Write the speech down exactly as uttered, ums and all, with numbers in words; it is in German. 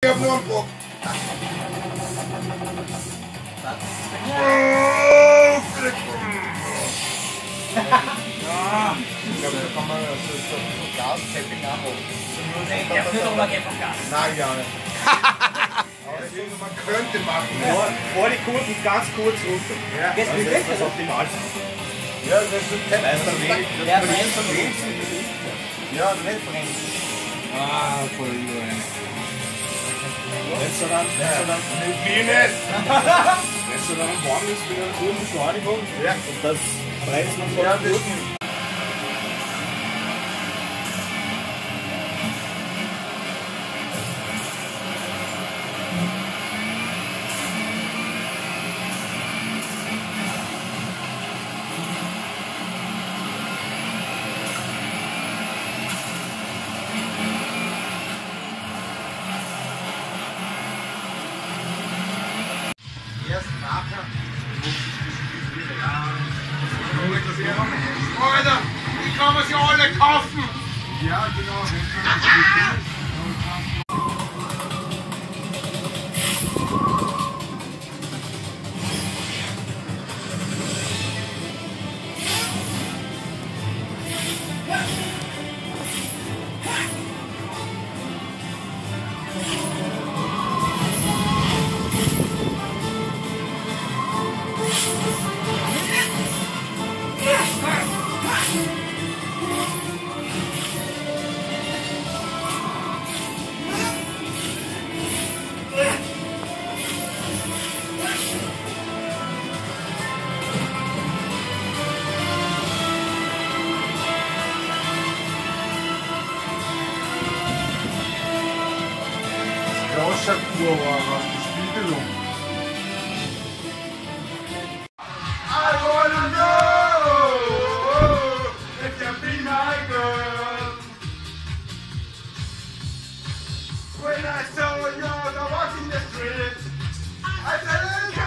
Ich hab nur einen Bock. Ja, ich glaube, da kann man so, so, so Gas-Tapping anmachen. Nee, ich darf nicht runtergehen vom Gas. Nein, ja nicht. Aber deswegen, man könnte machen. Vor, vor die Kurven ganz kurz runter. Ja, Jetzt wie Das weg, ist das Optimalste. ja, das ist ein Tapping. Weißt du, wie Der brennt von links. Ja, nicht brennt. Ah, voll überall. Wenn es dann, wenn's dann, Wie nicht? wenn's dann warm ist mit einer hohen Beschleunigung Ja. und das brennt man voll Ja, gut. das erst nachher. Alter, die kann man sich alle kaufen! Ja, genau. Rauschakur war die Spiegelung. I wanna know if you be my girl. When I saw you walking the street, I said,